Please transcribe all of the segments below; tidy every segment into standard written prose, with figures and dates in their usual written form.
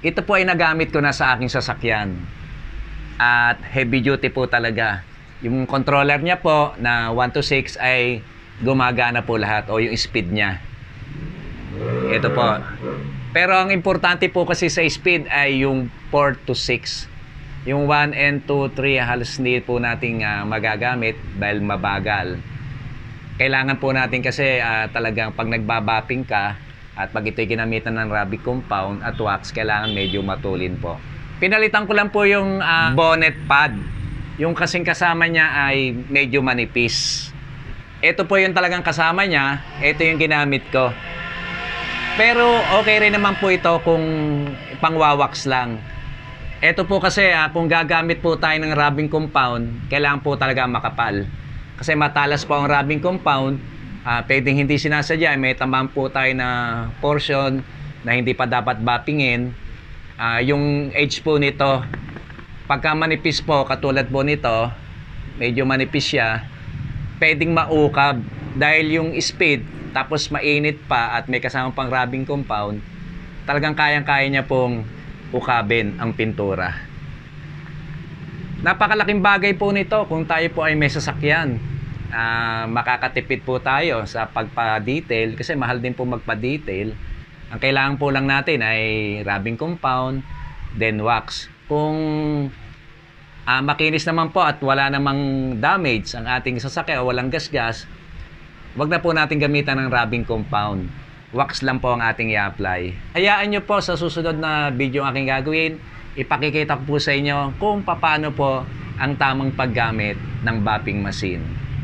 Ito po ay nagamit ko na sa aking sasakyan. At heavy duty po talaga. Yung controller niya po na 1 to 6 ay gumagana po lahat o yung speed niya. Ito po. Pero ang importante po kasi sa speed ay yung 4 to 6. Yung 1 and 2, 3 halos hindi po nating magagamit dahil mabagal. Kailangan po natin kasi talagang pag nagbabapping ka at pag ito'y ginamitan ng rubbing compound at wax, kailangan medyo matulin po. Pinalitan ko lang po yung bonnet pad. Yung kasing kasama niya ay medyo manipis. Ito po yung talagang kasama niya. Ito yung ginamit ko. Pero okay rin naman po ito kung pangwawax lang. Ito po kasi kung gagamit po tayo ng rubbing compound, kailangan po talaga makapal. Kasi matalas po ang rubbing compound, pwedeng hindi sinasadya, may tamang po tayo na portion na hindi pa dapat bappingin. Yung edge po nito, pagka manipis po, katulad po nito, medyo manipis siya, pwedeng maukab. Dahil yung speed, tapos mainit pa at may kasamang pang rubbing compound, talagang kayang-kaya niya pong ukabin ang pintura. Napakalaking bagay po nito kung tayo po ay may sasakyan. Makakatipid po tayo sa pagpa-detail kasi mahal din po magpa-detail. Ang kailangan po lang natin ay rubbing compound, then wax. Kung makinis naman po at wala namang damage ang ating sasakyan o walang gasgas, wag na po natin gamitan ng rubbing compound. Wax lang po ang ating i-apply. Hayaan nyo po sa susunod na video ang aking gagawin, ipakikita ko po sa inyo kung paano po ang tamang paggamit ng bapping machine.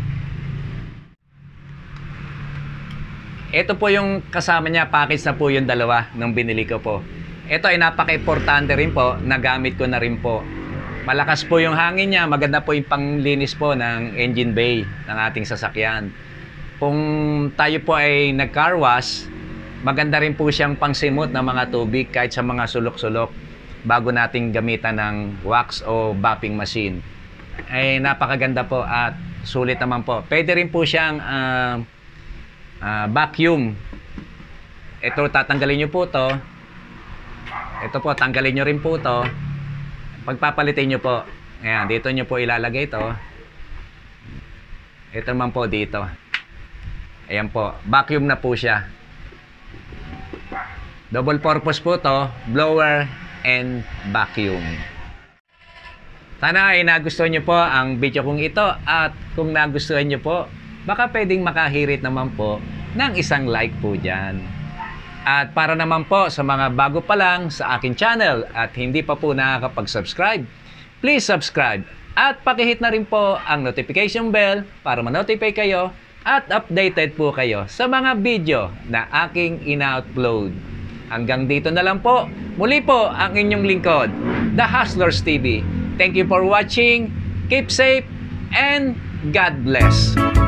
Ito po yung kasama niya, package na po yung dalawa nung binili ko po. Ito ay napaka-importante rin po, nagamit ko na rin po. Malakas po yung hangin niya, maganda po yung panglinis po ng engine bay ng ating sasakyan. Kung tayo po ay nag-car wash, maganda rin po siyang pangsimot ng mga tubig kahit sa mga sulok-sulok bago nating gamitan ng wax o bapping machine. Ay napakaganda po at sulit naman po. Pwede rin po siyang vacuum. Ito, tatanggalin nyo po to. Ito po, tanggalin nyo rin po to. Pagpapalitin nyo po. Ayan, dito nyo po ilalagay to. Ito naman po dito. Ayan po, vacuum na po siya. Double purpose po to, blower and vacuum. Sana ay nagustuhan nyo po ang video kong ito at kung nagustuhan nyo po, baka pwedeng makahirit naman po ng isang like po dyan. At para naman po sa mga bago pa lang sa akin channel at hindi pa po nakakapag-subscribe, please subscribe at pakihit na rin po ang notification bell para ma-notify kayo at updated po kayo sa mga video na aking ina-upload. Hanggang dito na lang po. Muli po ang inyong lingkod, The Hustlers TV. Thank you for watching. Keep safe and God bless.